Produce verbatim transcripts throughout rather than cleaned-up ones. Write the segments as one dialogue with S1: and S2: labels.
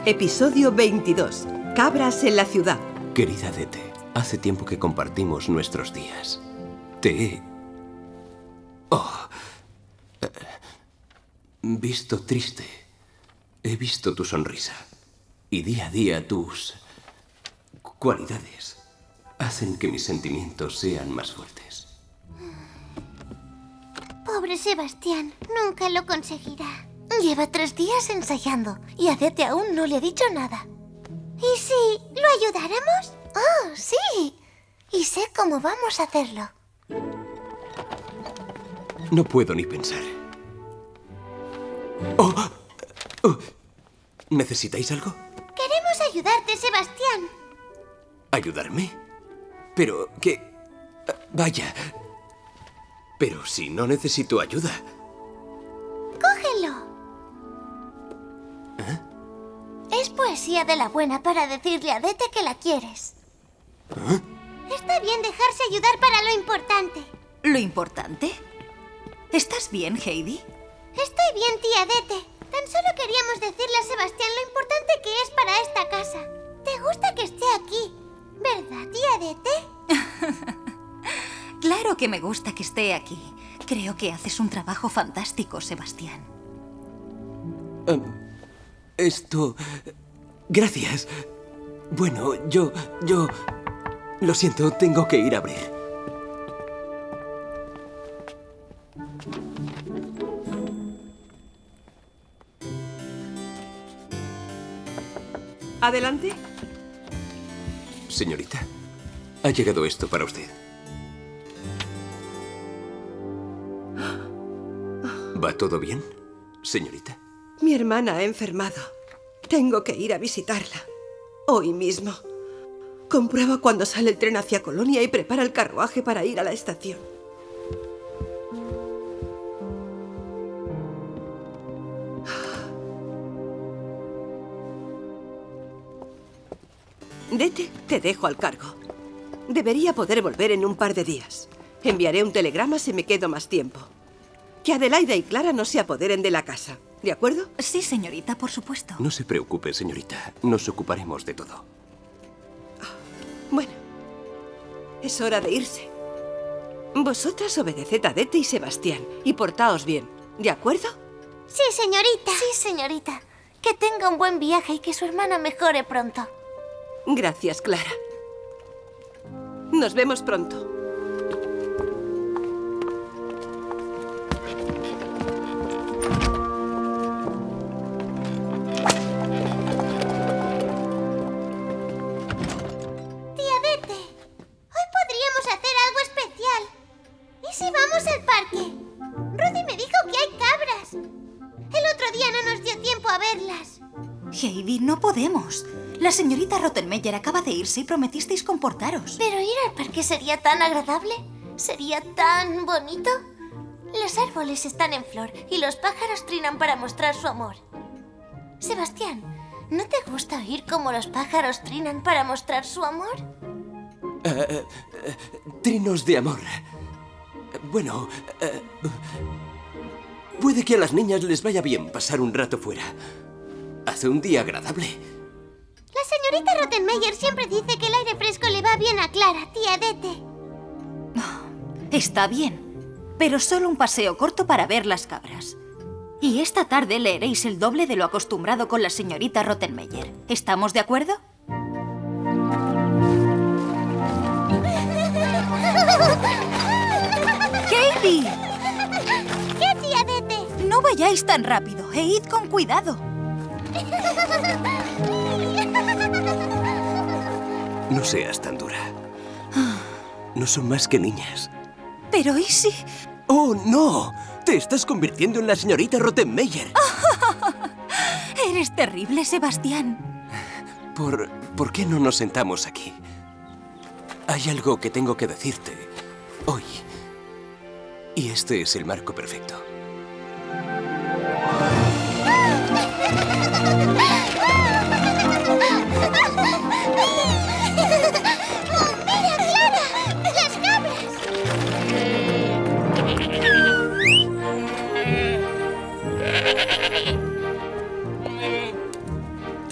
S1: Episodio veintidós. Cabras en la ciudad.
S2: Querida Dete, hace tiempo que compartimos nuestros días. Te he... Oh... eh, visto triste. He visto tu sonrisa. Y día a día tus... cualidades hacen que mis sentimientos sean más fuertes.
S3: Pobre Sebastián, nunca lo conseguirá. Lleva tres días ensayando y a Dete aún no le ha dicho nada. ¿Y si lo ayudáramos? ¡Oh, sí! Y sé cómo vamos a hacerlo.
S2: No puedo ni pensar. Oh, oh, ¿necesitáis algo?
S3: Queremos ayudarte, Sebastián.
S2: ¿Ayudarme? Pero que... Vaya... Pero si no necesito ayuda...
S3: ¡Cógelo!
S2: ¿Eh?
S3: Es poesía de la buena para decirle a Dete que la quieres.
S2: ¿Eh?
S3: Está bien dejarse ayudar para lo importante.
S4: ¿Lo importante? ¿Estás bien, Heidi?
S3: Estoy bien, tía Dete. Tan solo queríamos decirle a Sebastián lo importante que es para esta casa. ¿Te gusta que esté aquí? ¿Verdad, tía Dete?
S4: Claro que me gusta que esté aquí. Creo que haces un trabajo fantástico, Sebastián.
S2: Um, esto... Gracias. Bueno, yo... yo... Lo siento, tengo que ir a abrir.
S1: ¿Adelante?
S2: Señorita, ha llegado esto para usted. ¿Va todo bien, señorita?
S1: Mi hermana ha enfermado. Tengo que ir a visitarla. Hoy mismo. Comprueba cuando sale el tren hacia Colonia y prepara el carruaje para ir a la estación. Dete, te dejo al cargo. Debería poder volver en un par de días. Enviaré un telegrama si me quedo más tiempo. Que Adelaida y Clara no se apoderen de la casa. ¿De acuerdo?
S4: Sí, señorita, por supuesto.
S2: No se preocupe, señorita. Nos ocuparemos de todo.
S1: Bueno, es hora de irse. Vosotras obedeced a Dete y Sebastián y portaos bien. ¿De acuerdo?
S3: Sí, señorita. Sí, señorita. Que tenga un buen viaje y que su hermana mejore pronto.
S1: Gracias, Clara. Nos vemos pronto.
S3: Tía Dete, hoy podríamos hacer algo especial. ¿Y si vamos al parque? Rudy me dijo que hay cabras. El otro día no nos dio tiempo a verlas.
S4: Heidi, no podemos. La señorita Rottenmeier acaba de irse y prometisteis comportaros.
S3: Pero ir al parque sería tan agradable. Sería tan bonito. Los árboles están en flor y los pájaros trinan para mostrar su amor. Sebastián, ¿no te gusta oír cómo los pájaros trinan para mostrar su amor?
S2: Uh, uh, trinos de amor. Bueno, uh, puede que a las niñas les vaya bien pasar un rato fuera. Hace un día agradable.
S3: La señorita Rottenmeier siempre dice que el aire fresco le va bien a Clara, tía Dete.
S4: Oh, está bien, pero solo un paseo corto para ver las cabras. Y esta tarde leeréis el doble de lo acostumbrado con la señorita Rottenmeier. ¿Estamos de acuerdo? ¡Heidi!
S3: ¿Qué, tía Dete?
S4: No vayáis tan rápido e id con cuidado.
S2: No seas tan dura. No son más que niñas.
S4: Pero ¿y si...?
S2: ¡Oh, no! ¡Te estás convirtiendo en la señorita Rottenmeier!
S4: Eres terrible, Sebastián.
S2: ¿Por, ¿Por qué no nos sentamos aquí? Hay algo que tengo que decirte hoy. Y este es el marco perfecto.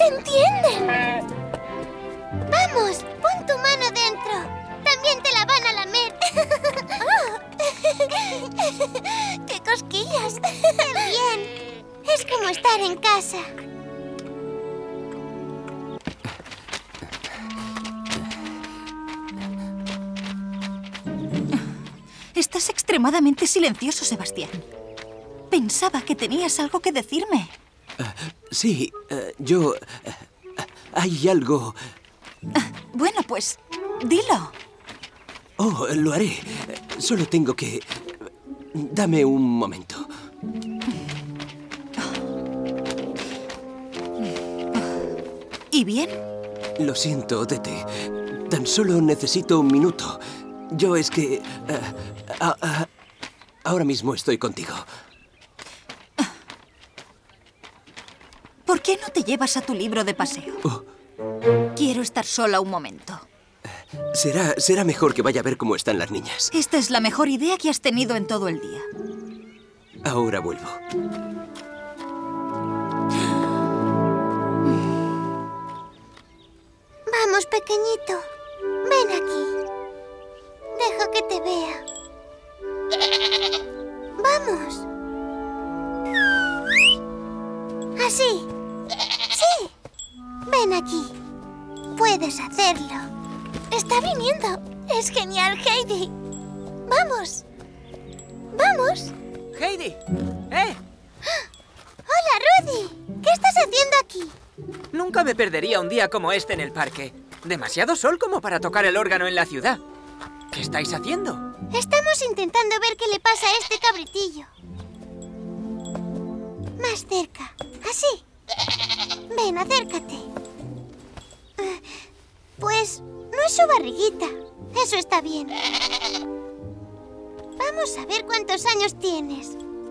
S3: entienden! ¡Vamos! ¡Pon tu mano dentro! ¡También te la van a lamer! ¡Qué cosquillas! ¡Qué bien! Es como estar en casa.
S4: Estás extremadamente silencioso, Sebastián. Pensaba que tenías algo que decirme.
S2: Uh, sí, uh, yo... Uh, hay algo...
S4: Uh, bueno, pues, dilo.
S2: Oh, lo haré. Solo tengo que... Dame un momento.
S4: ¿Y bien?
S2: Lo siento, Dete. Tan solo necesito un minuto. Yo es que... Uh, uh, uh, ahora mismo estoy contigo.
S4: ¿Por qué no te llevas a tu libro de paseo?
S2: Oh.
S4: Quiero estar sola un momento.
S2: Será, será mejor que vaya a ver cómo están las niñas.
S4: Esta es la mejor idea que has tenido en todo el día.
S2: Ahora vuelvo.
S3: Vamos, pequeñito. Ven aquí. Deja que te vea. Vamos. Así. Sí. Ven aquí. Puedes hacerlo. Está viniendo. Es genial, Heidi. Vamos. Vamos.
S5: ¡Heidi! ¡Eh!
S3: Hola, Rudy. ¿Qué estás haciendo aquí?
S5: Nunca me perdería un día como este en el parque. Demasiado sol como para tocar el órgano en la ciudad. ¿Qué estáis haciendo?
S3: Estamos intentando ver qué le pasa a este cabritillo. Más cerca. Así. Ven, acércate. Pues no es su barriguita. Eso está bien. Vamos a ver cuántos años tienes.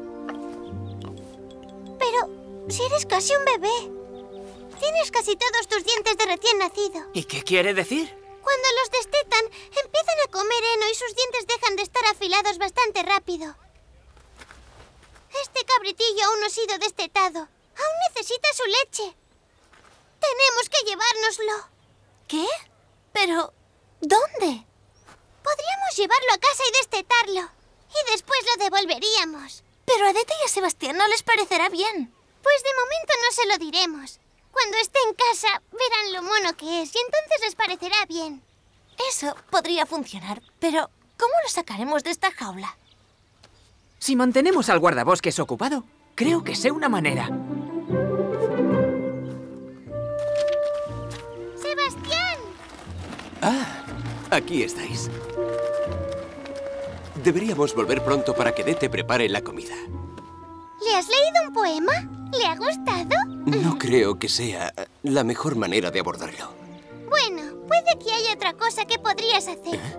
S3: Pero si eres casi un bebé. Tienes casi todos tus dientes de recién nacido.
S5: ¿Y qué quiere decir?
S3: Cuando los destetan, empiezan a comer heno y sus dientes dejan de estar afilados bastante rápido. Este cabritillo aún no ha sido destetado. Aún necesita su leche. Tenemos que llevárnoslo. ¿Qué? Pero, ¿dónde? Podríamos llevarlo a casa y destetarlo. Y después lo devolveríamos. Pero a Dete y a Sebastián no les parecerá bien. Pues de momento no se lo diremos. Cuando esté en casa, verán lo mono que es y entonces les parecerá bien. Eso podría funcionar, pero ¿cómo lo sacaremos de esta jaula?
S5: Si mantenemos al guardabosques ocupado, creo que sé una manera.
S3: ¡Sebastián!
S2: Ah, aquí estáis. Deberíamos volver pronto para que Dete prepare la comida.
S3: ¿Le has leído un poema? ¿Le ha gustado?
S2: No creo que sea la mejor manera de abordarlo.
S3: Bueno, puede que haya otra cosa que podrías hacer.
S2: ¿Eh?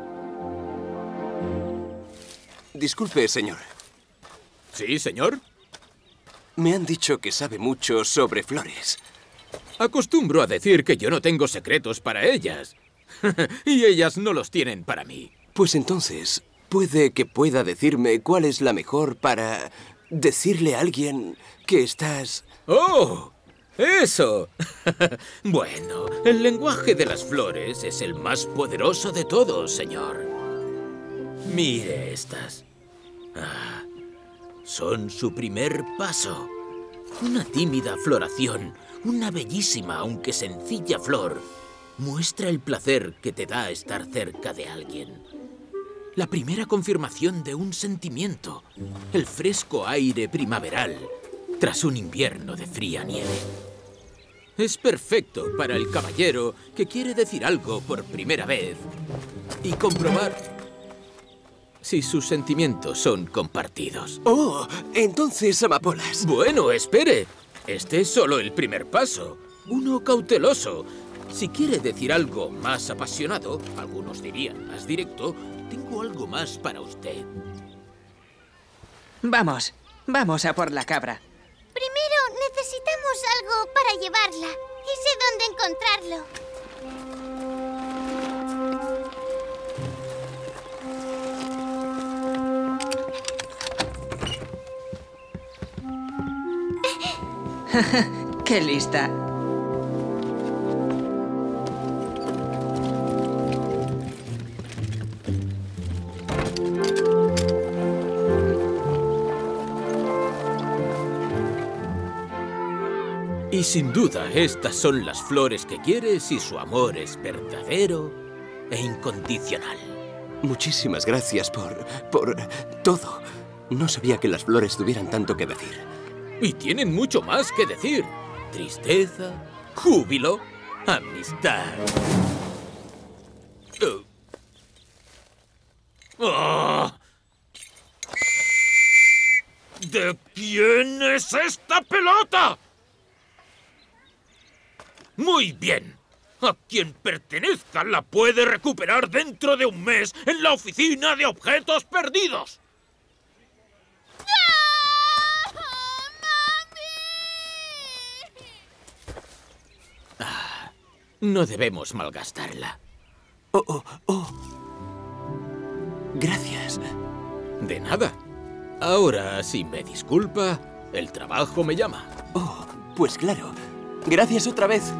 S2: Disculpe, señor.
S6: ¿Sí, señor?
S2: Me han dicho que sabe mucho sobre flores.
S6: Acostumbro a decir que yo no tengo secretos para ellas. Y ellas no los tienen para mí.
S2: Pues entonces, puede que pueda decirme cuál es la mejor para decirle a alguien que estás...
S6: ¡Oh! ¡Eso! Bueno, el lenguaje de las flores es el más poderoso de todos, señor. Mire estas. Ah, son su primer paso. Una tímida floración, una bellísima aunque sencilla flor, muestra el placer que te da estar cerca de alguien. La primera confirmación de un sentimiento, el fresco aire primaveral, tras un invierno de fría nieve. Es perfecto para el caballero que quiere decir algo por primera vez y comprobar si sus sentimientos son compartidos.
S2: ¡Oh! Entonces, amapolas.
S6: Bueno, espere. Este es solo el primer paso. Uno cauteloso. Si quiere decir algo más apasionado, algunos dirían más directo, tengo algo más para usted.
S5: Vamos, vamos a por la cabra.
S3: Primero necesitamos algo para llevarla. Y sé dónde encontrarlo.
S5: ¡Qué lista!
S6: Y sin duda, estas son las flores que quieres y su amor es verdadero e incondicional.
S2: Muchísimas gracias por... por todo. No sabía que las flores tuvieran tanto que decir.
S6: Y tienen mucho más que decir. Tristeza, júbilo, amistad. Uh. ¡Oh! ¿De quién es esta pelota? Muy bien. A quien pertenezca la puede recuperar dentro de un mes en la oficina de objetos perdidos. Ah, no debemos malgastarla.
S2: Oh, oh, oh. Gracias.
S6: De nada. Ahora, si me disculpa, el trabajo me llama.
S2: Oh, pues claro. Gracias otra vez.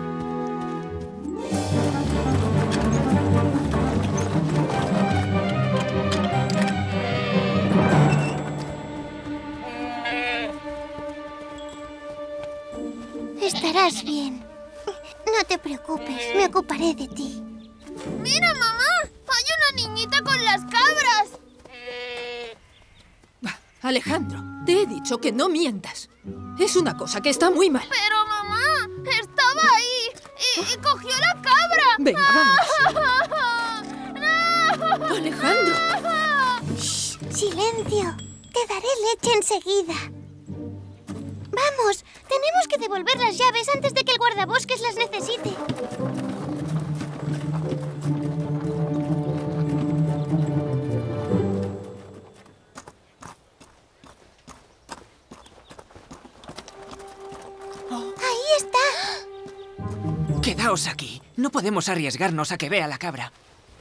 S3: Estarás bien. No te preocupes, me ocuparé de ti.
S7: ¡Mira, mamá! ¡Hay una niñita con las cabras!
S8: Alejandro, te he dicho que no mientas. Es una cosa que está muy mal.
S7: Pero, mamá, estaba ahí y, y cogió la cabra.
S8: Venga, vamos.
S7: ¡No!
S8: Alejandro.
S3: Shh, silencio. Te daré leche enseguida. Vamos, tenemos que devolver las llaves antes de que el guardabosques las necesite. ¡Ahí está!
S5: Quedaos aquí. No podemos arriesgarnos a que vea la cabra.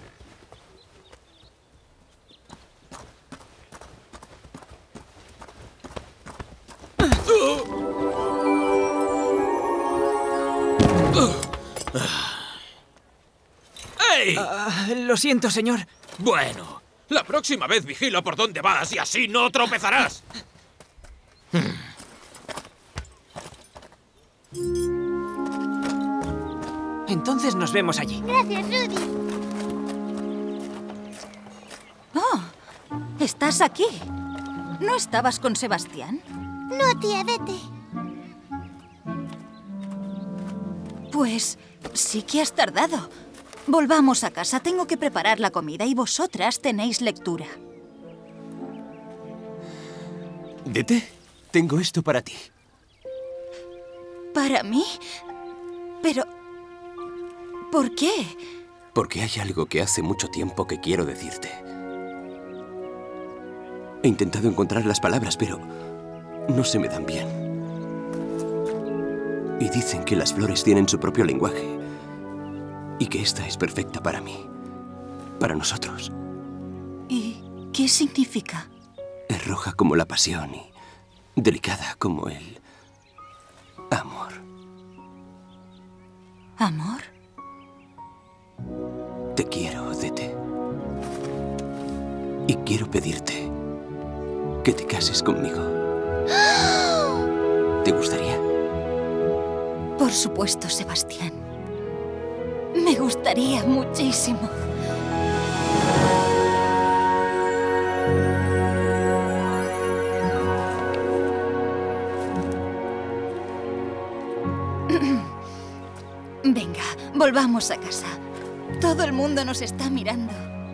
S6: ¡Ey!
S5: Uh, lo siento, señor.
S6: Bueno, la próxima vez vigila por dónde vas y así no tropezarás.
S5: Entonces nos vemos allí.
S3: Gracias, Rudy.
S4: Oh, ¿estás aquí? ¿No estabas con Sebastián?
S3: No, tía, vete.
S4: Pues sí que has tardado. Volvamos a casa. Tengo que preparar la comida y vosotras tenéis lectura.
S2: Dete, tengo esto para ti.
S4: ¿Para mí? Pero... ¿por qué?
S2: Porque hay algo que hace mucho tiempo que quiero decirte. He intentado encontrar las palabras, pero no se me dan bien. Y dicen que las flores tienen su propio lenguaje. Y que esta es perfecta para mí. Para nosotros.
S4: ¿Y qué significa?
S2: Es roja como la pasión y delicada como el amor.
S4: ¿Amor?
S2: Te quiero, Dete. Y quiero pedirte que te cases conmigo. ¿Te gustaría?
S4: Por supuesto, Sebastián. Me gustaría muchísimo. Venga, volvamos a casa. Todo el mundo nos está mirando.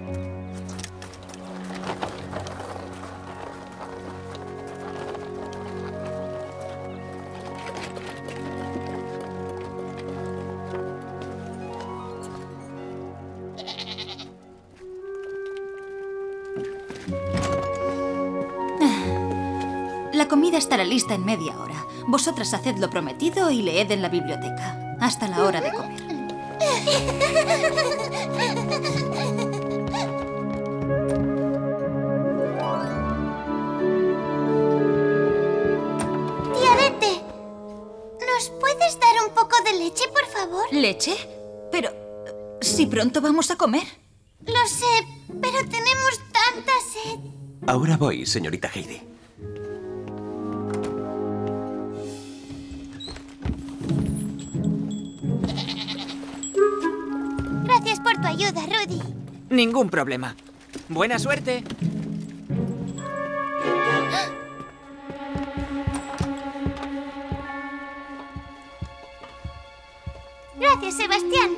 S4: La comida estará lista en media hora. Vosotras haced lo prometido y leed en la biblioteca. Hasta la hora de comer.
S3: Tía Dete, ¿nos puedes dar un poco de leche, por favor?
S4: ¿Leche? Pero... si pronto vamos a comer.
S3: Lo sé, pero tenemos tanta sed.
S2: Ahora voy, señorita Heidi.
S3: tu ayuda, Rudy.
S5: Ningún problema. Buena suerte.
S3: Gracias, Sebastián.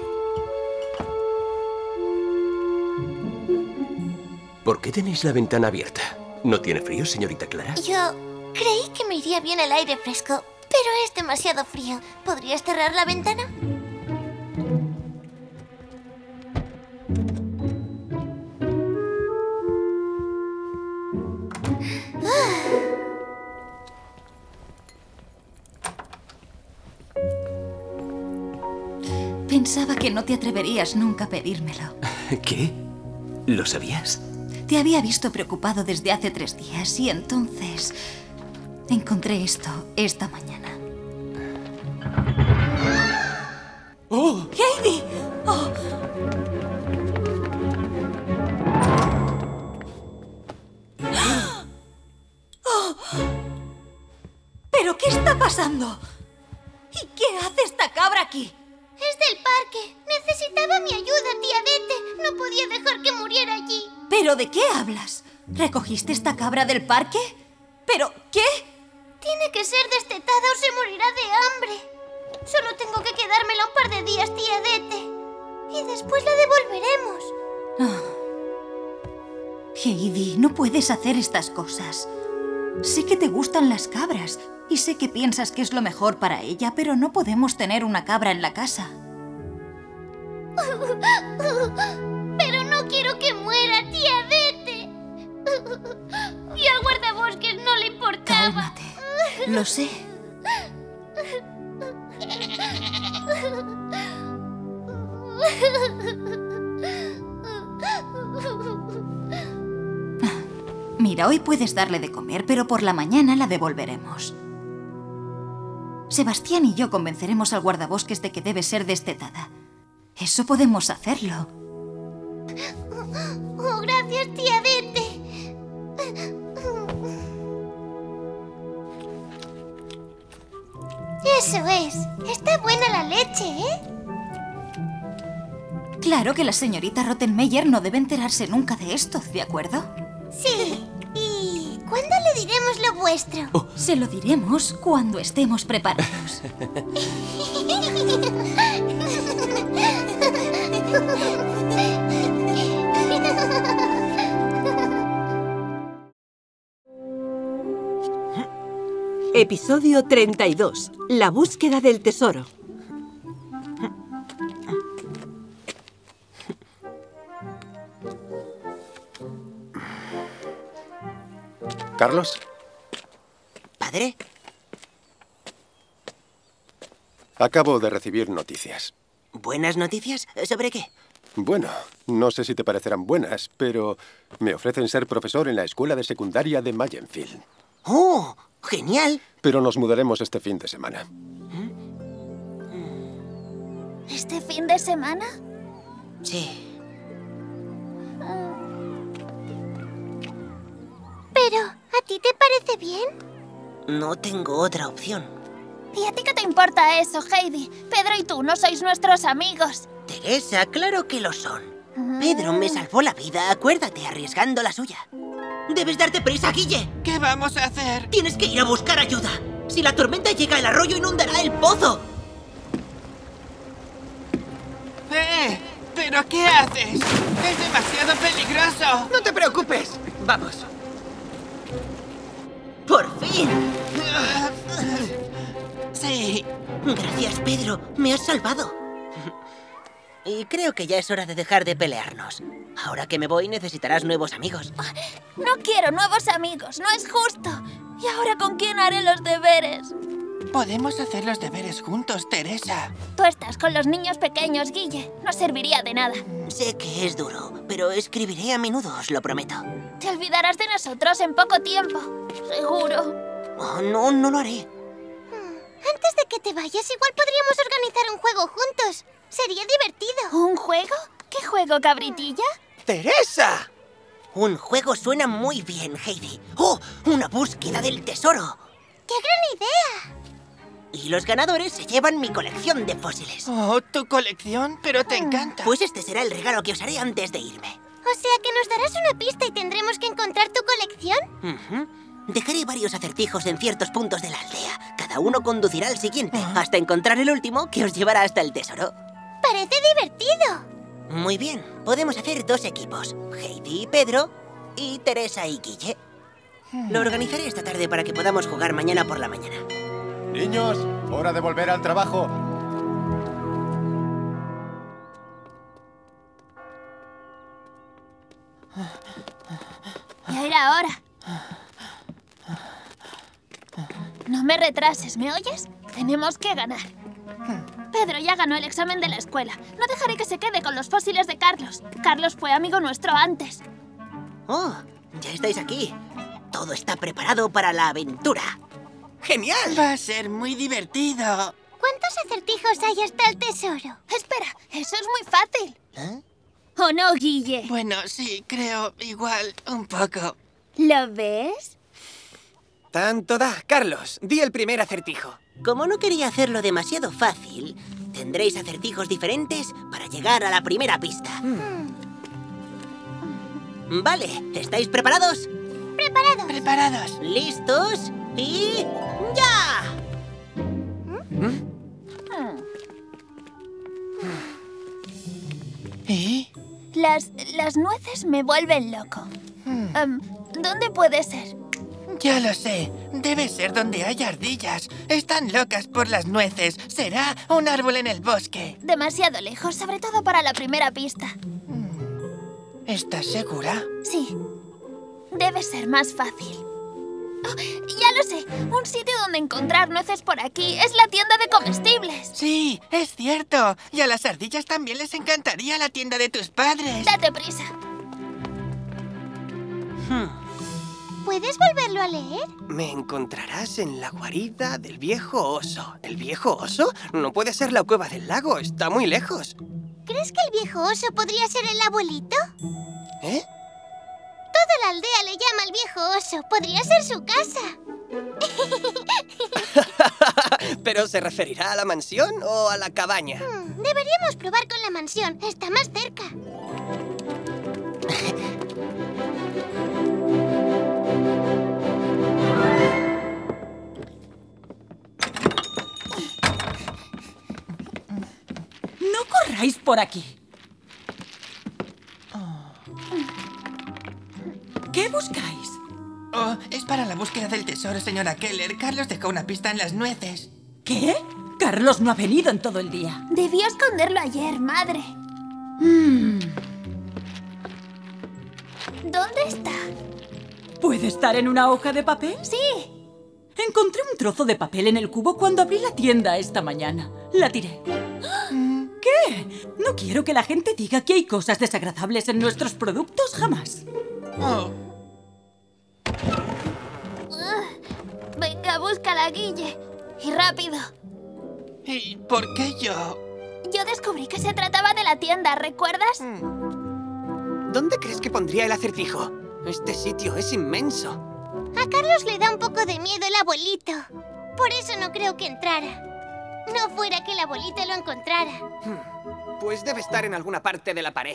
S2: ¿Por qué tenéis la ventana abierta? ¿No tiene frío, señorita Clara?
S3: Yo creí que me iría bien el aire fresco, pero es demasiado frío. ¿Podrías cerrar la ventana?
S4: Pensaba que no te atreverías nunca a pedírmelo.
S2: ¿Qué? ¿Lo sabías?
S4: Te había visto preocupado desde hace tres días y entonces encontré esto esta mañana.
S2: ¡Oh!
S4: ¡Heidi! ¡Oh! ¡Oh! ¿Pero qué está pasando? ¿Y qué hace esta cabra aquí?
S3: Es del parque. Necesitaba mi ayuda, tía Dete. No podía dejar que muriera allí.
S4: ¿Pero de qué hablas? ¿Recogiste esta cabra del parque? ¿Pero qué?
S3: Tiene que ser destetada o se morirá de hambre. Solo tengo que quedármela un par de días, tía Dete. Y después la devolveremos.
S4: Oh. Heidi, no puedes hacer estas cosas. Sé que te gustan las cabras y sé que piensas que es lo mejor para ella, pero no podemos tener una cabra en la casa.
S3: Pero no quiero que muera, tía Dete. Y al guardabosques no le importaba.
S4: Cálmate. Lo sé. Mira, hoy puedes darle de comer, pero por la mañana la devolveremos. Sebastián y yo convenceremos al guardabosques de que debe ser destetada. Eso podemos hacerlo.
S3: Oh, gracias, tía Dete. Eso es. Está buena la leche, ¿eh?
S4: Claro que la señorita Rottenmeier no debe enterarse nunca de esto, ¿de acuerdo?
S3: Sí. ¿Y cuándo le diremos lo vuestro?
S2: Oh.
S4: Se lo diremos cuando estemos preparados.
S1: Episodio treinta y dos. La búsqueda del tesoro.
S9: ¿Carlos?
S10: ¿Padre?
S9: Acabo de recibir noticias.
S10: ¿Buenas noticias? ¿Sobre qué?
S9: Bueno, no sé si te parecerán buenas, pero me ofrecen ser profesor en la escuela de secundaria de Mayenfield.
S10: ¡Oh! ¡Genial!
S9: Pero nos mudaremos este fin de semana.
S7: ¿Este fin de semana?
S10: Sí.
S3: Pero, ¿a ti te parece bien?
S10: No tengo otra opción.
S7: ¿Y a ti qué te importa eso, Heidi? Pedro y tú no sois nuestros amigos.
S10: Teresa, claro que lo son. Pedro me salvó la vida, acuérdate, arriesgando la suya. ¡Debes darte prisa, Guille!
S5: ¿Qué vamos a hacer?
S10: Tienes que ir a buscar ayuda. Si la tormenta llega, el arroyo inundará el pozo.
S5: ¡Eh! ¿Pero qué haces? ¡Es demasiado peligroso!
S10: No te preocupes. Vamos. ¡Por fin!
S5: Sí.
S10: Gracias, Pedro. Me has salvado. Y creo que ya es hora de dejar de pelearnos. Ahora que me voy, necesitarás nuevos amigos.
S7: No quiero nuevos amigos, no es justo. ¿Y ahora con quién haré los deberes?
S5: Podemos hacer los deberes juntos, Teresa.
S7: Tú estás con los niños pequeños, Guille. No serviría de nada.
S10: Sé que es duro, pero escribiré a menudo, os lo prometo.
S7: Te olvidarás de nosotros en poco tiempo. Seguro.
S10: Oh, no, no lo haré.
S3: Antes de que te vayas, igual podríamos organizar un juego juntos. Sería divertido.
S7: ¿Un juego? ¿Qué juego, cabritilla?
S5: ¡Teresa!
S10: Un juego suena muy bien, Heidi. ¡Oh! ¡Una búsqueda del tesoro!
S3: ¡Qué gran idea!
S10: Y los ganadores se llevan mi colección de fósiles.
S11: Oh, ¿tu colección? Pero te encanta.
S10: Pues este será el regalo que os haré antes de irme.
S3: O sea que nos darás una pista y tendremos que encontrar tu colección.
S10: Uh-huh. Dejaré varios acertijos en ciertos puntos de la aldea. Cada uno conducirá al siguiente, hasta encontrar el último que os llevará hasta el tesoro.
S3: Parece divertido.
S10: Muy bien, podemos hacer dos equipos. Heidi y Pedro, y Teresa y Guille. Lo organizaré esta tarde para que podamos jugar mañana por la mañana.
S9: Niños, hora de volver al trabajo.
S7: Ya era hora. No me retrases, ¿me oyes? Tenemos que ganar. Pedro ya ganó el examen de la escuela. No dejaré que se quede con los fósiles de Carlos. Carlos fue amigo nuestro antes.
S10: Oh, ya estáis aquí. Todo está preparado para la aventura.
S11: ¡Genial! Va a ser muy divertido.
S3: ¿Cuántos acertijos hay hasta el tesoro?
S7: Espera, eso es muy fácil.
S10: ¿Eh?
S7: ¿O no, Guille?
S11: Bueno, sí, creo igual un poco.
S7: ¿Lo ves?
S5: Tanto da. Carlos, di el primer acertijo.
S10: Como no quería hacerlo demasiado fácil, tendréis acertijos diferentes para llegar a la primera pista. Mm. Vale, ¿estáis preparados?
S3: Preparados.
S11: Preparados.
S10: ¿Listos? ¡Y ya!
S11: ¿Mm? ¿Y?
S7: Las, las nueces me vuelven loco.
S11: Hmm.
S7: Um, ¿Dónde puede ser?
S11: Ya lo sé. Debe ser donde hay ardillas. Están locas por las nueces. Será un árbol en el bosque.
S7: Demasiado lejos, sobre todo para la primera pista.
S11: ¿Estás segura?
S7: Sí. Debe ser más fácil. Oh, ya lo sé. Un sitio donde encontrar nueces por aquí es la tienda de comestibles.
S11: Sí, es cierto. Y a las ardillas también les encantaría la tienda de tus padres.
S7: Date prisa.
S11: Hmm.
S3: ¿Puedes volverlo a leer?
S5: Me encontrarás en la guarida del viejo oso. ¿El viejo oso? No puede ser la cueva del lago. Está muy lejos.
S3: ¿Crees que el viejo oso podría ser el abuelito?
S5: ¿Eh?
S3: Toda la aldea le llama al viejo oso. Podría ser su casa.
S5: ¿Pero se referirá a la mansión o a la cabaña?
S3: Hmm, deberíamos probar con la mansión. Está más cerca.
S12: No corráis por aquí. ¿Qué buscáis?
S11: Oh, es para la búsqueda del tesoro, señora Keller. Carlos dejó una pista en las nueces.
S12: ¿Qué? Carlos no ha venido en todo el día.
S7: Debió esconderlo ayer, madre.
S12: Mm.
S7: ¿Dónde está?
S12: ¿Puede estar en una hoja de papel?
S7: Sí.
S12: Encontré un trozo de papel en el cubo cuando abrí la tienda esta mañana. La tiré. ¿Qué? No quiero que la gente diga que hay cosas desagradables en nuestros productos jamás.
S11: Oh.
S7: Uh, venga, búscala, Guille. Y rápido.
S11: ¿Y por qué yo?
S7: Yo descubrí que se trataba de la tienda, ¿recuerdas?
S5: ¿Dónde crees que pondría el acertijo? Este sitio es inmenso.
S3: A Carlos le da un poco de miedo el abuelito. Por eso no creo que entrara. No fuera que el abuelito lo encontrara.
S5: Pues debe estar en alguna parte de la pared.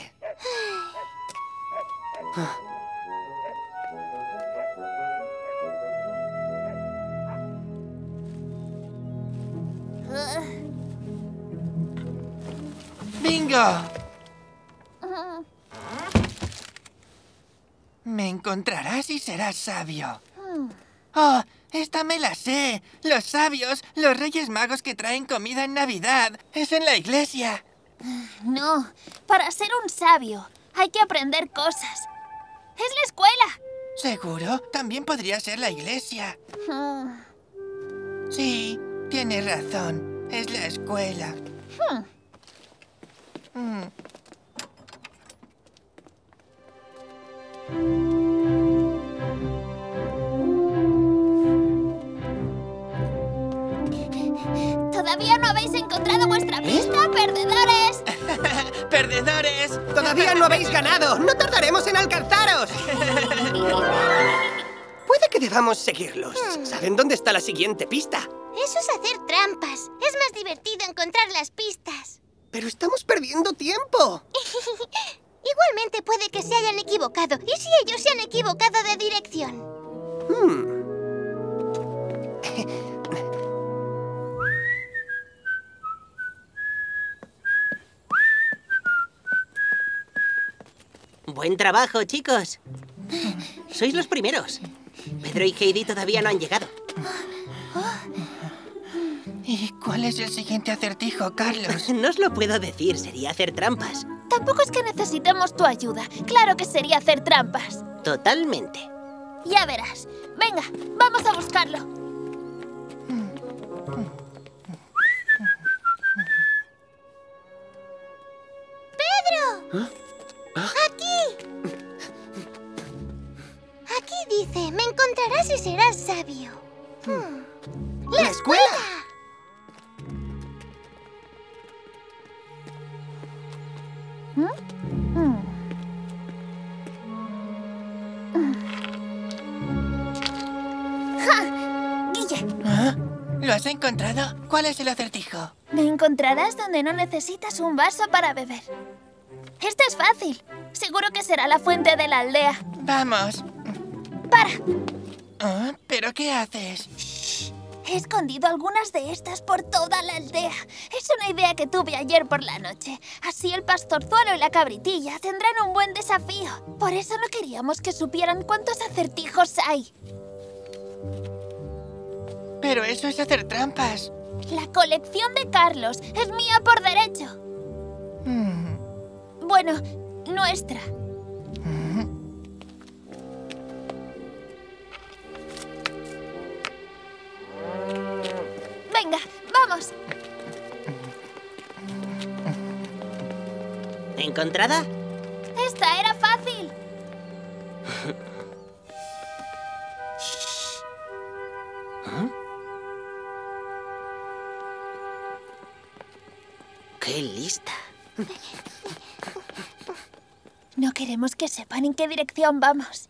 S11: ¡Bingo! Me encontrarás y serás sabio. ¡Oh! Esta me la sé. Los sabios, los reyes magos que traen comida en Navidad. Es en la iglesia.
S7: No, para ser un sabio hay que aprender cosas. Es la escuela.
S11: ¿Seguro? También podría ser la iglesia. Sí, tienes razón. Es la escuela. Mm.
S7: ¿Todavía no habéis encontrado vuestra pista, perdedores?
S11: ¡Perdedores!
S5: ¡Todavía no habéis ganado! ¡No tardaremos en alcanzaros! Puede que debamos seguirlos. ¿Saben dónde está la siguiente pista?
S3: Eso es hacer trampa. divertido encontrar las pistas.
S10: Pero estamos perdiendo tiempo.
S3: Igualmente puede que se hayan equivocado. ¿Y si ellos se han equivocado de dirección?
S10: Hmm. Buen trabajo, chicos. Sois los primeros. Pedro y Heidi todavía no han llegado.
S11: ¿Y cuál es el siguiente acertijo, Carlos?
S10: No os lo puedo decir, sería hacer trampas.
S7: Tampoco es que necesitemos tu ayuda. Claro que sería hacer trampas.
S10: Totalmente.
S7: Ya verás. Venga, vamos a buscarlo.
S3: ¡Pedro!
S10: ¿Ah? ¿Ah?
S3: ¡Aquí! Aquí dice, me encontrarás y serás sabio. Hmm. ¡La, ¡La escuela!
S7: ¿Mm? Mm. ¡Ja! ¡Guille!
S11: ¿Ah? ¿Lo has encontrado? ¿Cuál es el acertijo?
S7: Me encontrarás donde no necesitas un vaso para beber. Este es fácil. Seguro que será la fuente de la aldea.
S11: Vamos.
S7: ¡Para!
S11: ¿Ah? ¿Pero qué haces?
S7: Shh. He escondido algunas de estas por toda la aldea. Es una idea que tuve ayer por la noche. Así el pastorzuelo y la cabritilla tendrán un buen desafío. Por eso no queríamos que supieran cuántos acertijos hay.
S11: Pero eso es hacer trampas.
S7: La colección de Carlos es mía por derecho.
S11: Hmm.
S7: Bueno, nuestra. Venga, vamos.
S10: ¿Encontrada?
S7: Esta era fácil.
S10: ¿Ah? ¡Qué lista!
S7: No queremos que sepan en qué dirección vamos.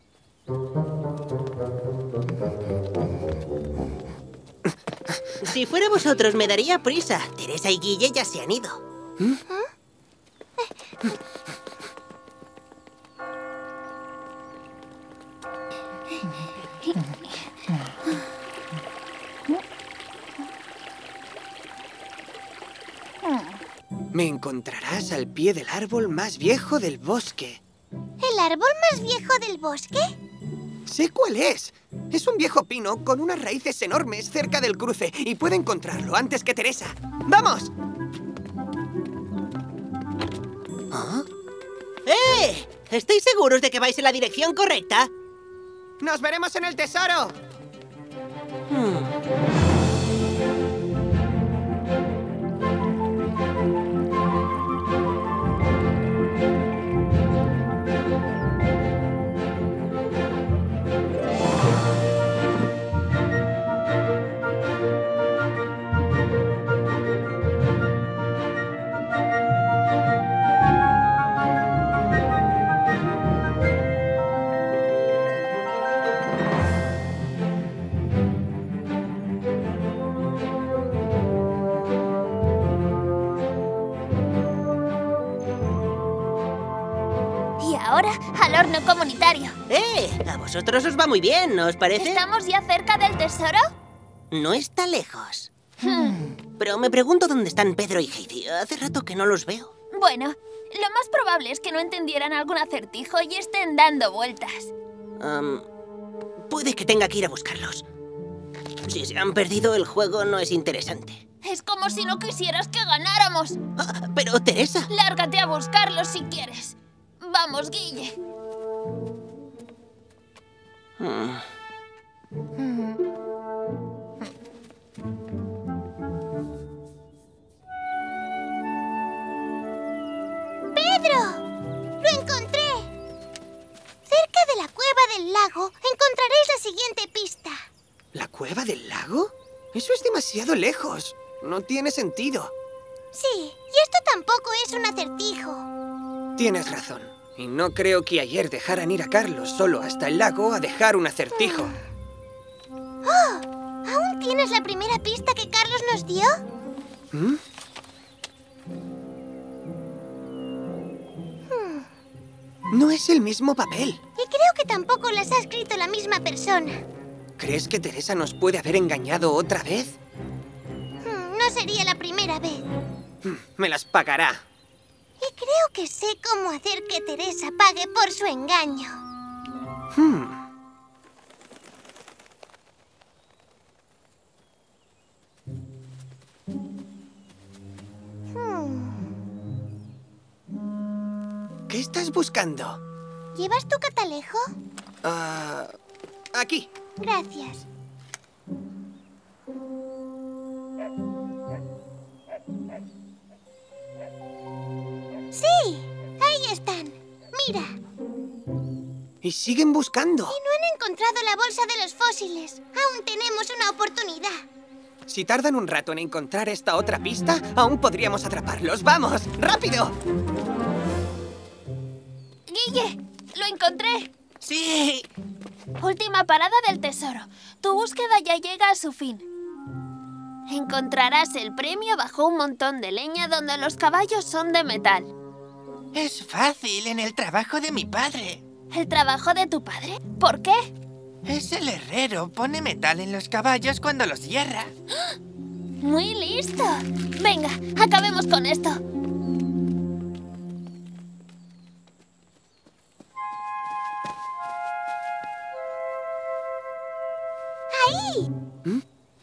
S10: Si fuera vosotros, me daría prisa. Teresa y Guille ya se han ido. ¿Mm?
S5: Me encontrarás al pie del árbol más viejo del bosque.
S3: ¿El árbol más viejo del bosque?
S5: Sé cuál es. Es un viejo pino con unas raíces enormes cerca del cruce y puedo encontrarlo antes que Teresa. ¡Vamos!
S10: ¿Ah? ¡Eh! ¿Estáis seguros de que vais en la dirección correcta?
S5: ¡Nos veremos en el tesoro!
S10: Hmm.
S7: Al horno comunitario.
S10: ¡Eh! A vosotros os va muy bien, ¿no os parece?
S7: ¿Estamos ya cerca del tesoro?
S10: No está lejos.
S7: Hmm.
S10: Pero me pregunto dónde están Pedro y Heidi. Hace rato que no los veo.
S7: Bueno, lo más probable es que no entendieran algún acertijo y estén dando vueltas.
S10: Um, puede que tenga que ir a buscarlos. Si se han perdido, el juego no es interesante.
S7: Es como si no quisieras que ganáramos.
S10: Ah, pero, Teresa...
S7: Lárgate a buscarlos si quieres. Vamos, Guille.
S10: Hmm.
S3: ¡Pedro! ¡Lo encontré! Cerca de la cueva del lago encontraréis la siguiente pista.
S5: ¿La cueva del lago? Eso es demasiado lejos. No tiene sentido.
S3: Sí, y esto tampoco es un acertijo.
S5: Tienes razón. Y no creo que ayer dejaran ir a Carlos solo hasta el lago a dejar un acertijo.
S3: ¡Oh! ¿Aún tienes la primera pista que Carlos nos dio?
S11: ¿Mm? No es el mismo papel.
S3: Y creo que tampoco las ha escrito la misma persona.
S11: ¿Crees que Teresa nos puede haber engañado otra vez?
S3: Hmm, no sería la primera vez.
S11: Me las pagará.
S3: Y creo que sé cómo hacer que Teresa pague por su engaño.
S11: Hmm. ¿Qué estás buscando?
S3: ¿Llevas tu catalejo?
S11: Ah, aquí.
S3: Gracias. Sí, ahí están. Mira.
S11: Y siguen buscando.
S3: Y no han encontrado la bolsa de los fósiles. Aún tenemos una oportunidad.
S11: Si tardan un rato en encontrar esta otra pista, aún podríamos atraparlos. ¡Vamos! ¡Rápido!
S7: ¡Guille! ¡Lo encontré!
S11: ¡Sí!
S7: Última parada del tesoro. Tu búsqueda ya llega a su fin. Encontrarás el premio bajo un montón de leña donde los caballos son de metal.
S11: Es fácil, en el trabajo de mi padre.
S7: ¿El trabajo de tu padre? ¿Por qué?
S11: Es el herrero. Pone metal en los caballos cuando los hierra.
S7: ¡Muy listo! Venga, acabemos con esto.
S3: ¡Ahí!
S11: ¿Mm?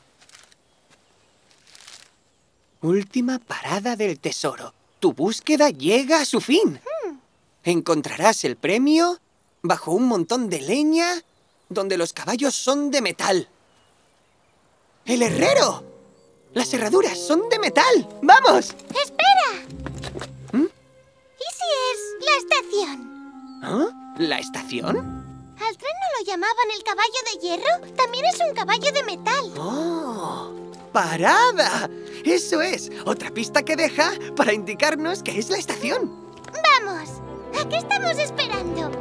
S11: Última parada del tesoro. Tu búsqueda llega a su fin.
S3: Hmm.
S11: Encontrarás el premio bajo un montón de leña donde los caballos son de metal. ¡El herrero! Las herraduras son de metal. ¡Vamos!
S3: ¡Espera!
S11: ¿Mm?
S3: ¿Y si es la estación?
S11: ¿Ah? ¿La estación?
S3: ¿Al tren no lo llamaban el caballo de hierro? También es un caballo de metal.
S11: ¡Oh! ¡Parada! Eso es, otra pista que deja para indicarnos que es la estación.
S3: ¡Vamos! ¿A qué estamos esperando?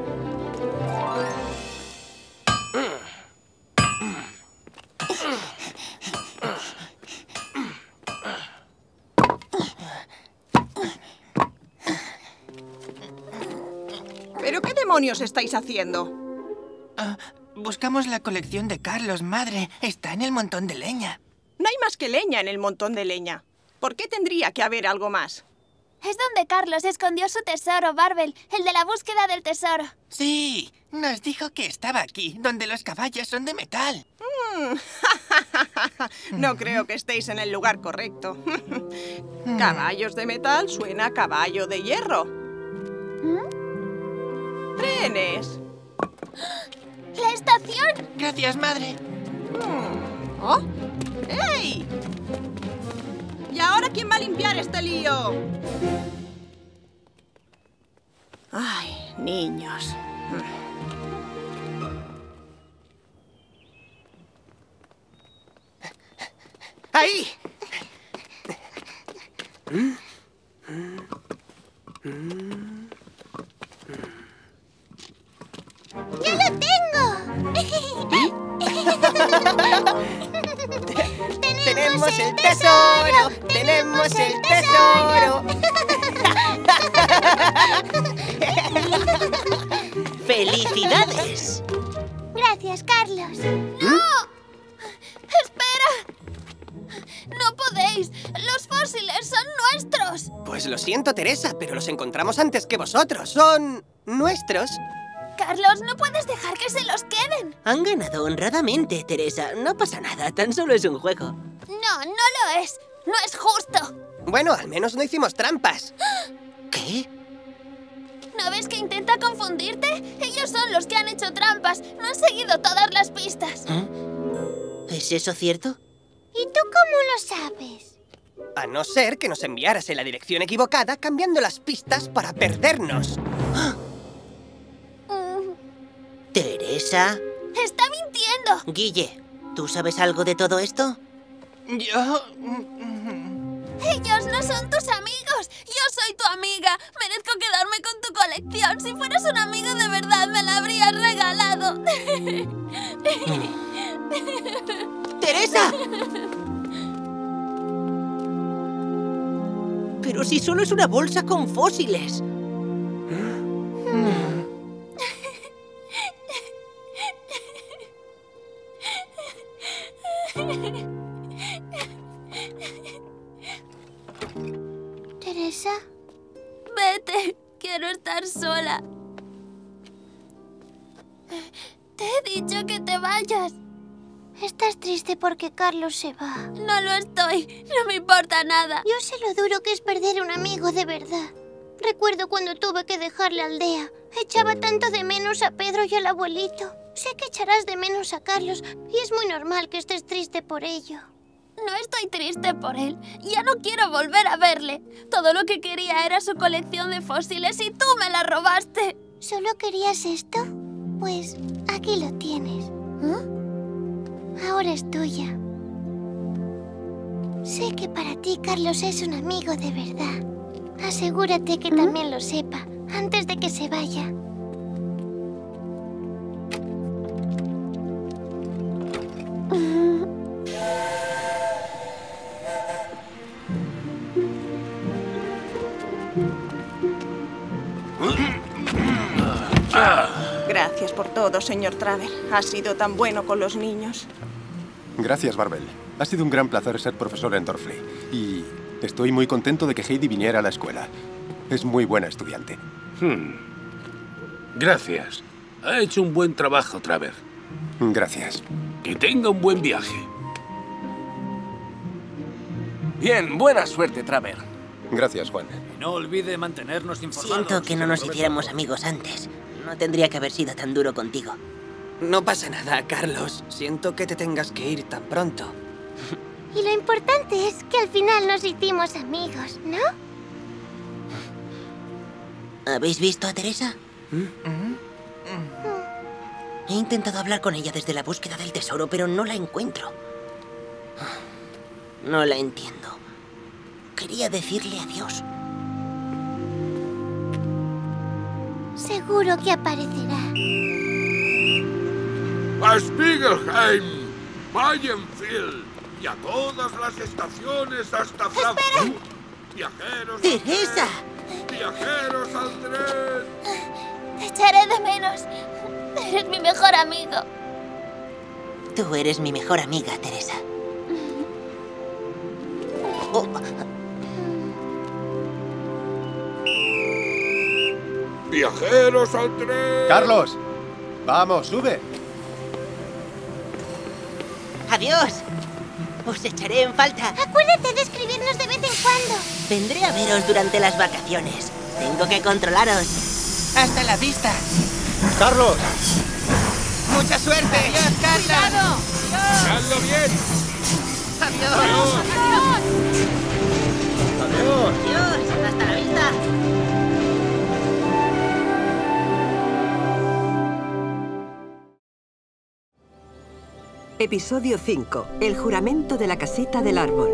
S13: ¿Pero qué demonios estáis haciendo?
S11: Uh, buscamos la colección de Carlos, madre. Está en el montón de leña.
S13: No hay más que leña en el montón de leña. ¿Por qué tendría que haber algo más?
S7: Es donde Carlos escondió su tesoro, Barbel, el de la búsqueda del tesoro.
S11: Sí, nos dijo que estaba aquí, donde los caballos son de metal.
S13: Mm. No creo que estéis en el lugar correcto. Caballos de metal suena a caballo de hierro.
S7: ¿Mm?
S13: ¡Trenes!
S7: ¡La estación!
S11: Gracias, madre.
S13: Mm. ¿Oh? ¡Ey! ¿Y ahora quién va a limpiar este lío? Ay, niños.
S11: ¡Ahí!
S3: ¡Ya lo tengo!
S11: ¡Tenemos el tesoro! ¡Tenemos el tesoro!
S10: ¡Felicidades!
S3: Gracias, Carlos.
S7: ¡No! ¡Espera! ¡No podéis! ¡Los fósiles son nuestros!
S11: Pues lo siento, Teresa, pero los encontramos antes que vosotros. Son nuestros.
S7: Carlos, no puedes dejar que se los queden.
S10: Han ganado honradamente, Teresa. No pasa nada, tan solo es un juego.
S7: No, no lo es. No es justo.
S11: Bueno, al menos no hicimos trampas.
S10: ¿Qué?
S7: ¿No ves que intenta confundirte? Ellos son los que han hecho trampas. No han seguido todas las pistas.
S10: ¿Eh? ¿Es eso cierto?
S3: ¿Y tú cómo lo sabes?
S11: A no ser que nos enviaras en la dirección equivocada cambiando las pistas para perdernos.
S10: ¡Ah! ¿Teresa?
S7: ¡Está mintiendo!
S10: Guille, ¿tú sabes algo de todo esto?
S11: Yo...
S7: Ellos no son tus amigos. Yo soy tu amiga. Merezco quedarme con tu colección. Si fueras un amigo de verdad, me la habrías regalado.
S11: ¡Teresa!
S10: Pero si solo es una bolsa con fósiles.
S7: ¿Teresa? Vete. Quiero estar sola. Te he dicho que te vayas. Estás triste porque Carlos se va. No lo estoy. No me importa nada. Yo sé lo duro que es perder un amigo de verdad. Recuerdo cuando tuve que dejar la aldea. Echaba tanto de menos a Pedro y al abuelito. Sé que echarás de menos a Carlos y es muy normal que estés triste por ello. No estoy triste por él. Ya no quiero volver a verle. Todo lo que quería era su colección de fósiles y tú me la robaste. ¿Solo querías esto? Pues aquí lo tienes. ¿Eh? Ahora es tuya. Sé que para ti Carlos es un amigo de verdad. Asegúrate que ¿Mm? también lo sepa antes de que se vaya.
S13: Gracias por todo, señor Traver. Ha sido tan bueno con los niños.
S9: Gracias, Barbel. Ha sido un gran placer ser profesor en Dorfley. Y estoy muy contento de que Heidi viniera a la escuela. Es muy buena estudiante.
S14: Hmm. Gracias. Ha hecho un buen trabajo, Traver.
S9: Gracias.
S14: Que tenga un buen viaje.
S15: Bien, buena suerte, Traver.
S9: Gracias, Juan.
S16: No olvide mantenernos informados.
S10: Siento que no nos hiciéramos amigos antes. No tendría que haber sido tan duro contigo.
S11: No pasa nada, Carlos. Siento que te tengas que ir tan pronto.
S7: Y lo importante es que al final nos hicimos amigos, ¿no?
S10: ¿Habéis visto a Teresa? ¿Mm? He intentado hablar con ella desde la búsqueda del tesoro, pero no la encuentro. No la entiendo. Quería decirle adiós.
S7: Seguro que aparecerá.
S14: A Spiegelheim, Mayenfield y a todas las estaciones hasta Frankfurt. Viajeros
S10: ¡Teresa!
S14: ¡Viajeros al tren!
S7: Te echaré de menos. Eres mi mejor amigo.
S10: Tú eres mi mejor amiga, Teresa. Oh.
S14: ¡Viajeros al tren!
S9: ¡Carlos! ¡Vamos, sube!
S10: ¡Adiós! Os echaré en falta.
S7: Acuérdate de escribirnos de vez en cuando.
S10: Vendré a veros durante las vacaciones. Tengo que controlaros.
S11: ¡Hasta la vista!
S9: ¡Carlos!
S11: ¡Mucha suerte!
S13: ¡Adiós, Carlos!
S14: ¡Hazlo bien!
S11: ¡Adiós!
S13: ¡Adiós!
S9: ¡Adiós!
S10: ¡Adiós! ¡Hasta la vista!
S1: Episodio cinco. El juramento de la caseta del árbol.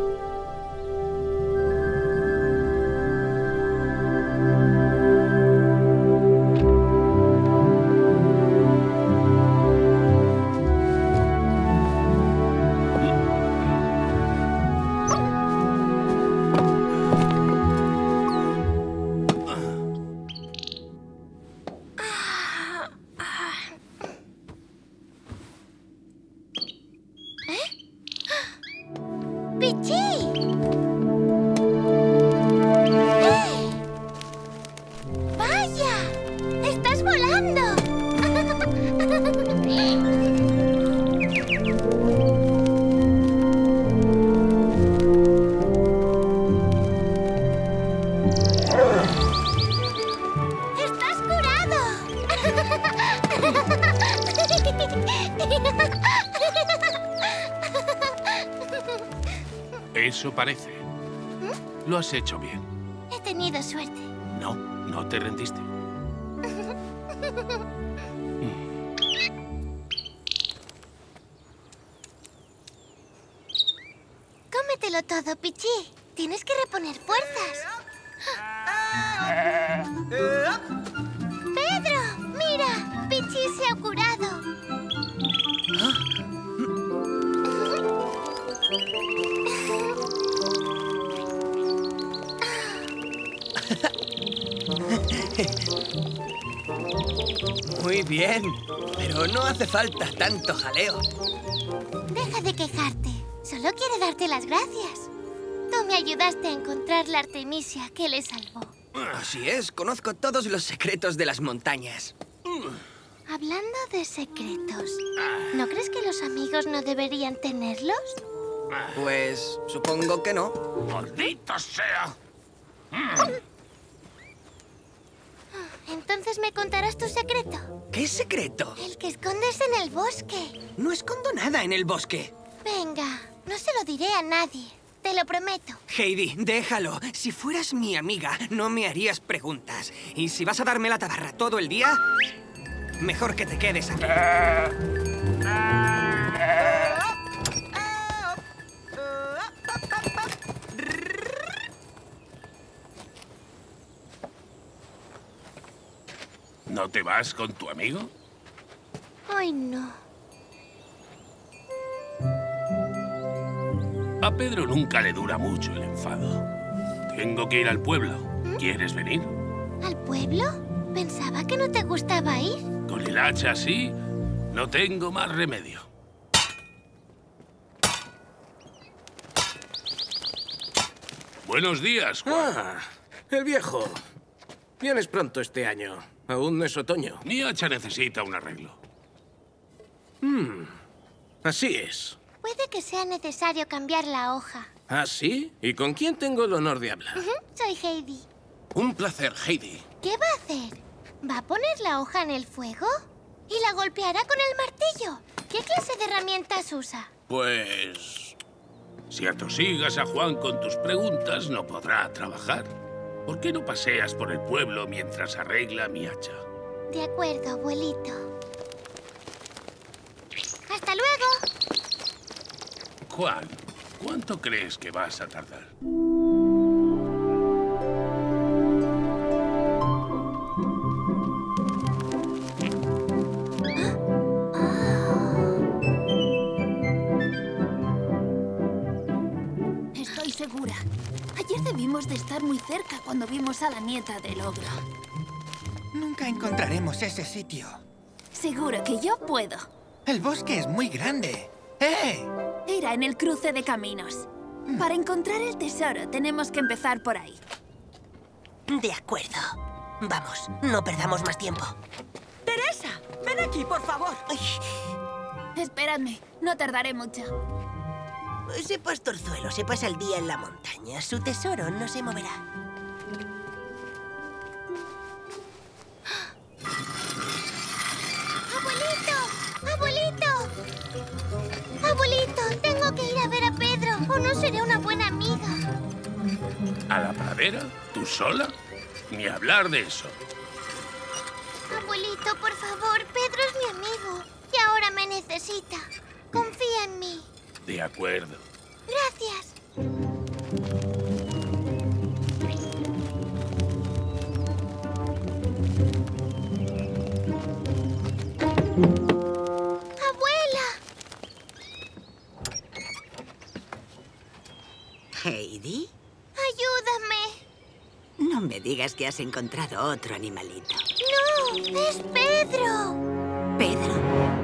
S14: Eso parece. Lo has hecho bien.
S7: He tenido suerte.
S14: No, no te rendiste.
S7: Cómetelo todo, Pichi. Tienes que reponer fuerzas. ¡Pedro! ¡Mira! Pichi se ha curado.
S11: Muy bien, pero no hace falta tanto jaleo.
S3: Deja de quejarte. Solo quiere darte las gracias. Tú me ayudaste a encontrar la Artemisia que le salvó.
S11: Así es, conozco todos los secretos de las montañas.
S3: Hablando de secretos, ¿no crees que los amigos no deberían tenerlos?
S11: Pues supongo que no.
S14: ¡Maldito sea!
S3: Entonces me contarás tu secreto.
S11: ¿Qué secreto?
S3: El que escondes en el bosque.
S11: No escondo nada en el bosque.
S3: Venga, no se lo diré a nadie. Te lo prometo.
S11: Heidi, déjalo. Si fueras mi amiga, no me harías preguntas. Y si vas a darme la tabarra todo el día, mejor que te quedes aquí.
S14: ¿No te vas con tu amigo?
S3: Ay, no.
S14: A Pedro nunca le dura mucho el enfado. Tengo que ir al pueblo. ¿Quieres venir?
S3: ¿Al pueblo? Pensaba que no te gustaba ir.
S14: Con el hacha así, no tengo más remedio. Buenos días, Juan.
S15: Ah, el viejo. Vienes pronto este año. Aún no es otoño.
S14: Mi hacha necesita un arreglo.
S15: Hmm, así es.
S3: Puede que sea necesario cambiar la hoja.
S15: ¿Ah, sí? ¿Y con quién tengo el honor de hablar?
S3: Uh-huh. Soy Heidi.
S15: Un placer, Heidi.
S3: ¿Qué va a hacer? ¿Va a poner la hoja en el fuego? ¿Y la golpeará con el martillo? ¿Qué clase de herramientas usa?
S14: Pues... si atosigas a Juan con tus preguntas, no podrá trabajar. ¿Por qué no paseas por el pueblo mientras arregla mi hacha?
S3: De acuerdo, abuelito. ¡Hasta luego!
S14: Juan, ¿cuánto crees que vas a tardar?
S7: Estoy segura. Ayer debimos de estar muy cerca cuando vimos a la nieta del ogro.
S17: Nunca encontraremos ese sitio.
S7: Seguro que yo puedo.
S17: El bosque es muy grande. ¡Eh!
S7: Era en el cruce de caminos. Para encontrar el tesoro tenemos que empezar por ahí.
S10: De acuerdo. Vamos, no perdamos más tiempo.
S12: ¡Teresa! ¡Ven aquí, por favor!
S10: Ay.
S7: Esperadme, no tardaré mucho.
S10: Ese pastorzuelo se pasa el día en la montaña. Su tesoro no se moverá.
S3: ¡Abuelito! ¡Abuelito! ¡Abuelito! Tengo que ir a ver a Pedro o no seré una buena amiga.
S14: ¿A la pradera? ¿Tú sola? Ni hablar de eso.
S3: Abuelito, por favor, Pedro es mi amigo y ahora me necesita. Confía en mí.
S14: De acuerdo.
S3: Gracias. ¡Abuela!
S18: ¿Heidi?
S3: ¡Ayúdame!
S18: No me digas que has encontrado otro animalito.
S3: ¡No! ¡Es Pedro!
S18: ¿Pedro?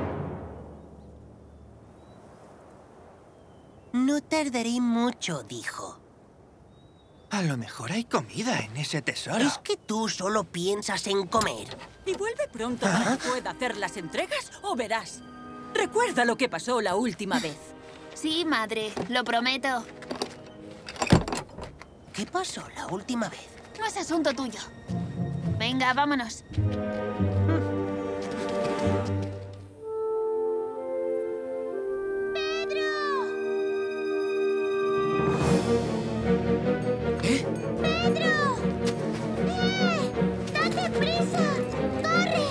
S10: No tardaré mucho, dijo.
S17: A lo mejor hay comida en ese tesoro.
S10: Es que tú solo piensas en comer.
S12: Y vuelve pronto para que pueda hacer las entregas o verás. Recuerda lo que pasó la última vez.
S7: Sí, madre, lo prometo.
S10: ¿Qué pasó la última vez?
S7: No es asunto tuyo. Venga, vámonos.
S3: ¡Pedro! ¡Pedro! ¡Eh! ¡Date prisa! ¡Corre!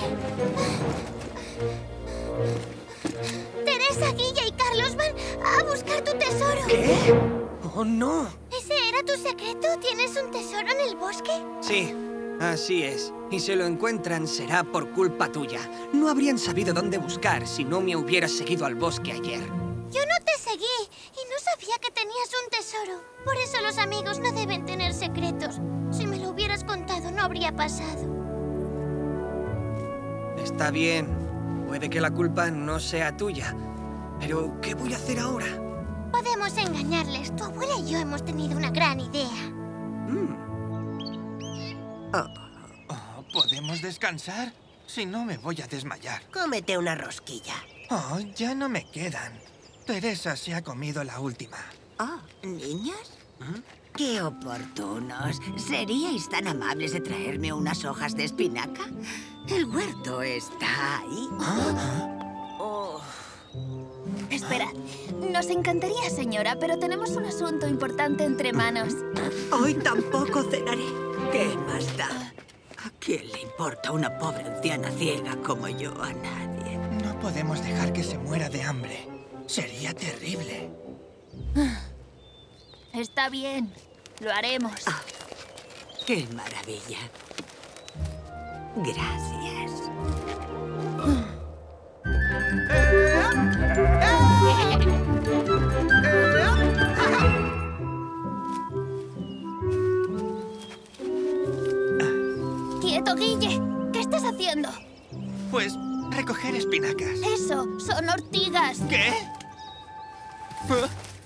S3: Teresa, Guilla y Carlos van a buscar tu tesoro.
S11: ¿Qué? ¡Oh, no!
S3: ¿Ese era tu secreto? ¿Tienes un tesoro en el bosque?
S11: Sí, así es. Y si lo encuentran será por culpa tuya. No habrían sabido dónde buscar si no me hubieras seguido al bosque ayer.
S3: Yo no te seguí y no sabía que tenías un tesoro. Por eso los amigos no deben tener secretos. Si me lo hubieras contado, no habría pasado.
S11: Está bien. Puede que la culpa no sea tuya. Pero, ¿qué voy a hacer ahora?
S3: Podemos engañarles. Tu abuela y yo hemos tenido una gran idea.
S11: Mm.
S17: Oh, ¿podemos descansar? Si no, me voy a desmayar.
S10: Cómete una rosquilla.
S17: Oh, ya no me quedan. Teresa se ha comido la última.
S18: Oh, ¿niños? ¡Qué oportunos! ¿Seríais tan amables de traerme unas hojas de espinaca? El huerto está ahí.
S7: Oh. Esperad. Nos encantaría, señora, pero tenemos un asunto importante entre manos.
S18: Hoy tampoco cenaré. ¿Qué más da? ¿A quién le importa una pobre anciana ciega como yo? A nadie.
S17: No podemos dejar que se muera de hambre. Sería terrible.
S7: Está bien. Lo haremos.
S18: Oh, ¡qué maravilla! Gracias.
S7: ¡Quieto, Guille! ¿Qué estás haciendo?
S17: Pues recoger espinacas.
S7: Eso, son ortigas.
S17: ¿Qué? ¿Ah?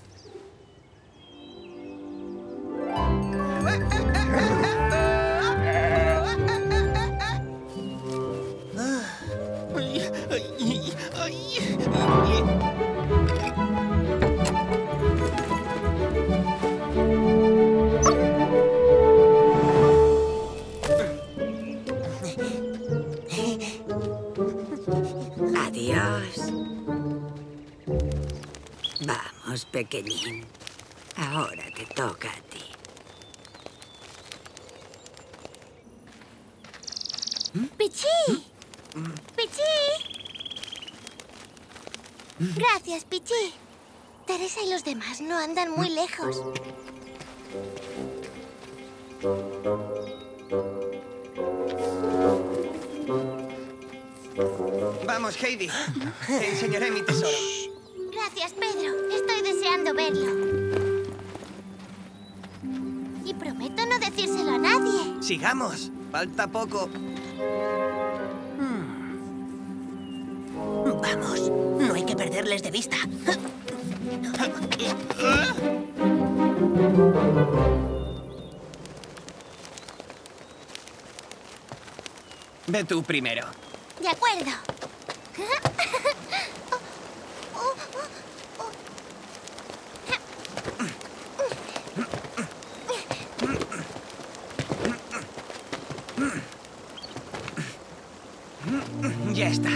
S18: Adiós. Vamos, pequeñín. Ahora te toca a ti.
S3: ¡Pichí! ¡Pichí! Gracias, Pichí. Teresa y los demás no andan muy lejos.
S11: Vamos, Heidi. Te enseñaré mi tesoro.
S3: Gracias, Pedro. Estoy deseando verlo. Y prometo no decírselo a nadie.
S11: Sigamos. Falta poco.
S10: Vamos, no hay que perderles de vista.
S11: Ve tú primero.
S3: De acuerdo.
S11: Ya está.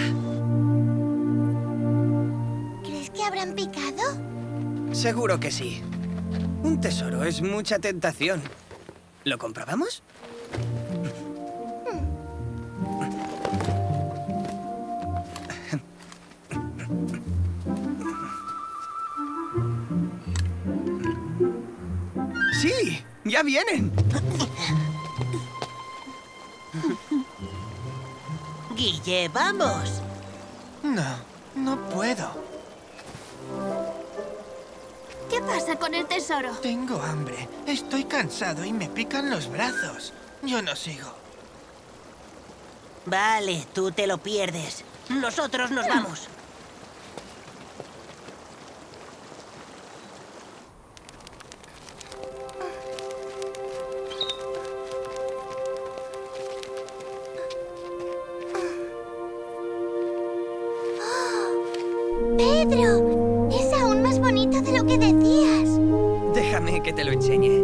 S3: ¿Crees que habrán picado?
S11: Seguro que sí. Un tesoro es mucha tentación. ¿Lo comprobamos? ¡Sí! ¡Ya vienen!
S10: Guille, vamos.
S17: No, no puedo.
S7: ¿Qué pasa con el tesoro?
S17: Tengo hambre, estoy cansado y me pican los brazos. Yo no sigo.
S10: Vale, tú te lo pierdes. Nosotros nos vamos.
S3: ¡Pedro! Es aún más bonito de lo que decías.
S11: Déjame que te lo enseñe.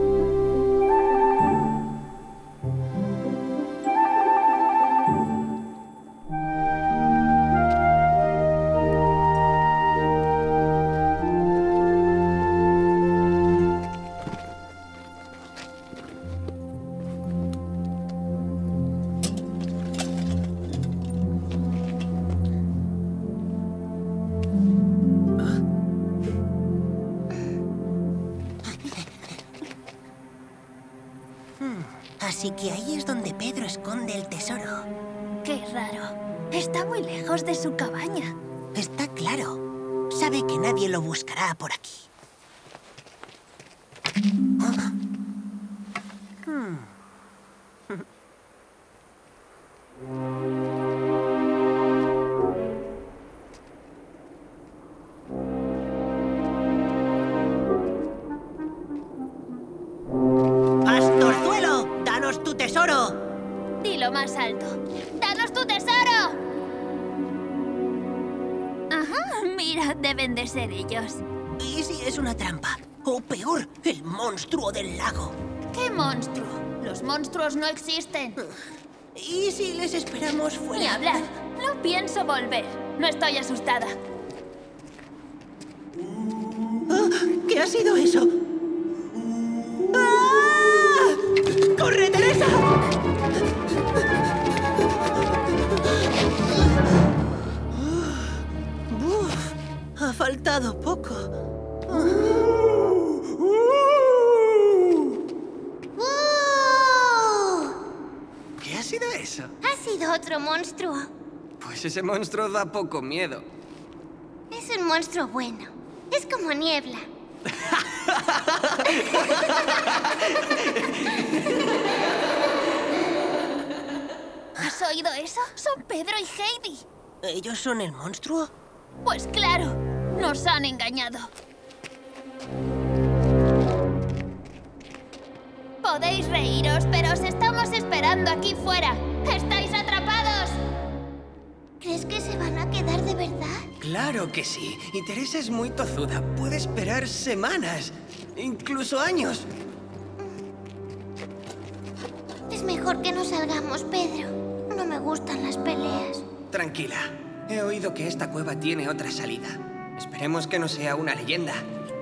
S10: Así que ahí es donde Pedro esconde el tesoro.
S7: Qué raro. Está muy lejos de su cabaña.
S10: Está claro. Sabe que nadie lo buscará por aquí. ¿Oh? Hmm.
S7: lo más alto. ¡Danos tu tesoro! Ajá, mira, deben de ser ellos.
S10: ¿Y si es una trampa? O peor, el monstruo del lago.
S7: ¿Qué monstruo? Los monstruos no existen.
S10: ¿Y si les esperamos fuera?
S7: Ni hablar. No pienso volver. No estoy asustada.
S10: Oh, ¿qué ha sido eso? ¡Ah! ¡Corre, Teresa! Uf, ha faltado poco.
S11: ¿Qué ha sido eso?
S3: Ha sido otro monstruo.
S11: Pues ese monstruo da poco miedo.
S3: Es un monstruo bueno. Es como niebla.
S7: ¿Has oído eso? Son Pedro y Heidi.
S10: ¿Ellos son el monstruo?
S7: Pues claro, nos han engañado. Podéis reíros, pero os estamos esperando aquí fuera. ¡Estáis atrapados!
S3: ¿Crees que se van a quedar de verdad?
S11: Claro que sí. Y Teresa es muy tozuda. Puede esperar semanas, incluso años.
S3: Es mejor que no salgamos, Pedro. No me gustan las peleas.
S11: Tranquila. He oído que esta cueva tiene otra salida. Esperemos que no sea una leyenda.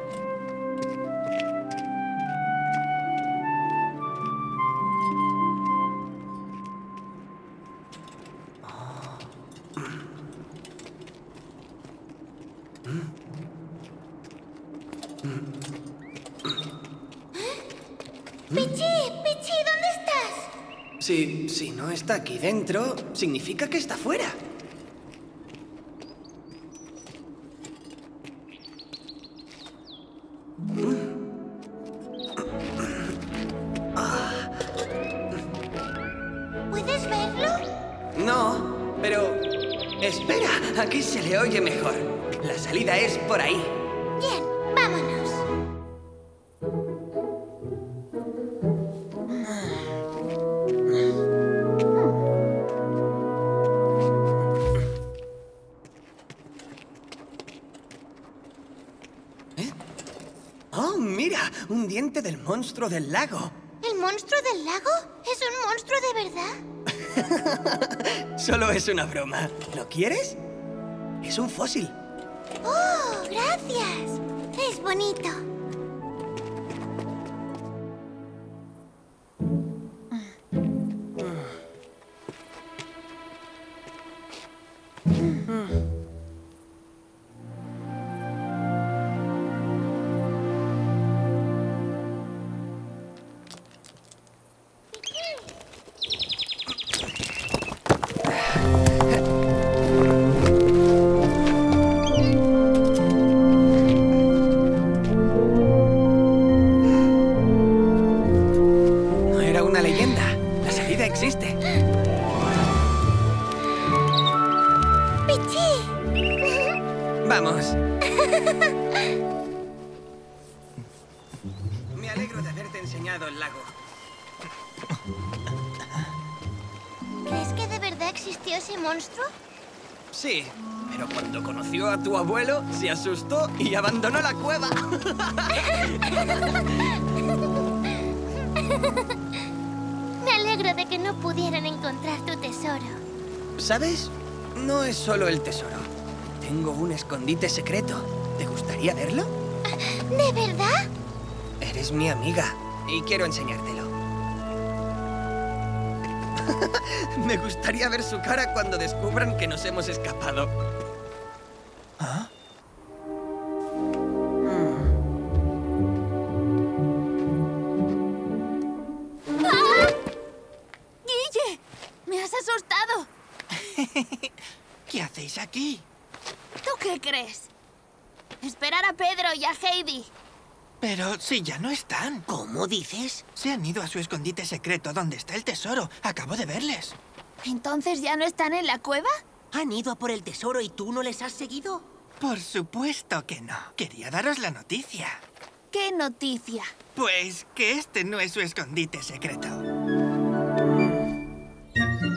S3: ¡Pichi! ¡Pichi! ¿Dónde estás?
S11: Si, si no está aquí dentro, significa que está fuera.
S3: ¿Puedes verlo?
S11: No, pero... espera, aquí se le oye mejor. La salida es por ahí.
S3: Bien, vámonos.
S11: ¡Oh, mira! Un diente del monstruo del lago.
S3: ¿El monstruo del lago? ¿Es un monstruo de verdad?
S11: Solo es una broma. ¿Lo quieres? Es un fósil.
S3: ¡Oh, gracias! Es bonito.
S11: No era una leyenda. La salida existe.
S3: ¡Pichi!
S11: Vamos. Me alegro de haberte enseñado el lago.
S3: ¿Crees que de verdad existió ese monstruo?
S11: Sí, pero cuando conoció a tu abuelo, se asustó y abandonó la cueva.
S3: Me alegro de que no pudieran encontrar tu tesoro.
S11: ¿Sabes? No es solo el tesoro. Tengo un escondite secreto. ¿Te gustaría verlo?
S3: ¿De verdad?
S11: Eres mi amiga y quiero enseñártelo. Me gustaría ver su cara cuando descubran que nos hemos escapado. ¿Ah?
S7: ¡Ah! ¡Guille! ¡Me has asustado!
S17: ¿Qué hacéis aquí?
S7: ¿Tú qué crees? Esperar a Pedro y a Heidi.
S17: Pero si ya no están.
S10: ¿Cómo dices?
S17: Se han ido a su escondite secreto donde está el tesoro. Acabo de verles.
S7: ¿Entonces ya no están en la cueva?
S10: ¿Han ido a por el tesoro y tú no les has seguido?
S17: Por supuesto que no. Quería daros la noticia.
S7: ¿Qué noticia?
S17: Pues que este no es su escondite secreto.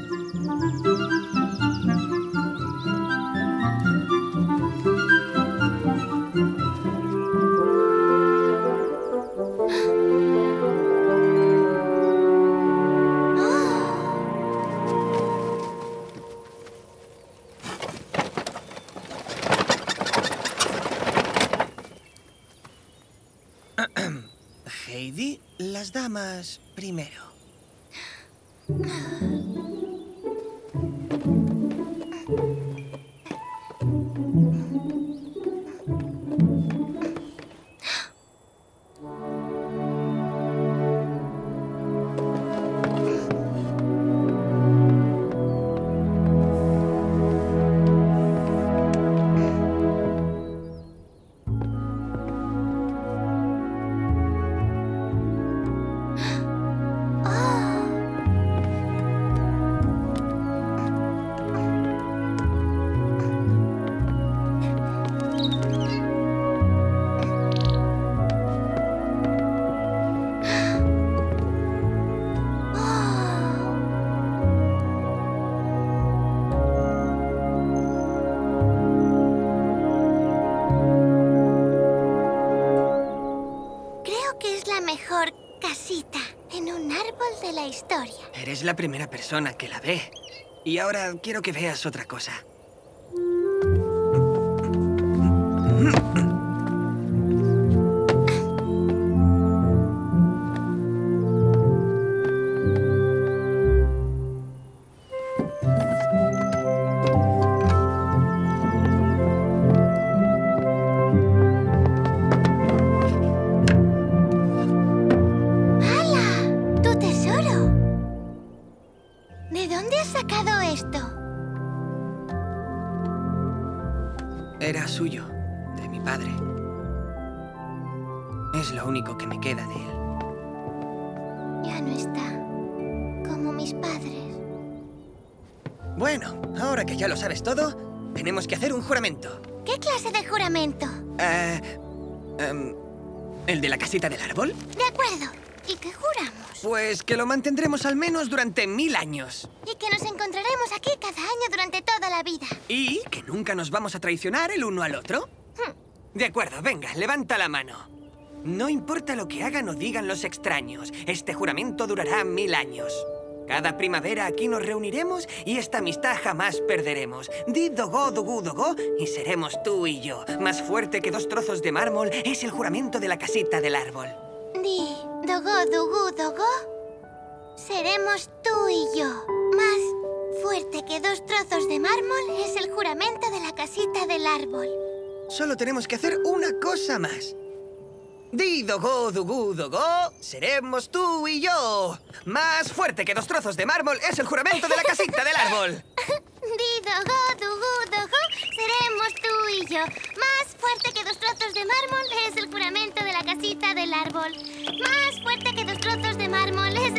S11: las damas primero. Eres la primera persona que la ve. Y ahora quiero que veas otra cosa. Era suyo, de mi padre. Es lo único que me queda de él.
S3: Ya no está, como mis padres.
S11: Bueno, ahora que ya lo sabes todo, tenemos que hacer un juramento.
S3: ¿Qué clase de juramento?
S11: Eh, um, ¿El de la casita del árbol?
S3: De acuerdo. ¿Y qué juramos?
S11: Pues que lo mantendremos al menos durante mil años.
S3: Y que nos encontraremos aquí cada año durante toda la vida.
S11: Y que nunca nos vamos a traicionar el uno al otro. Hmm. De acuerdo, venga, levanta la mano. No importa lo que hagan o digan los extraños, este juramento durará mil años. Cada primavera aquí nos reuniremos y esta amistad jamás perderemos. Di dogo, dogu, dogo y seremos tú y yo. Más fuerte que dos trozos de mármol es el juramento de la casita del árbol.
S3: Di dogo, dogu, dogo. Seremos tú y yo. Más fuerte que dos trozos de mármol es el juramento de la casita del árbol.
S11: Solo tenemos que hacer una cosa más. Di dogo, dogu, dogo, seremos tú y yo. Más fuerte que dos trozos de mármol es el juramento de la casita del árbol.
S3: Di dogo, dogu, dogo, seremos tú y yo. Más fuerte que dos trozos de mármol es el juramento de la casita del árbol. Más fuerte que dos trozos de mármol es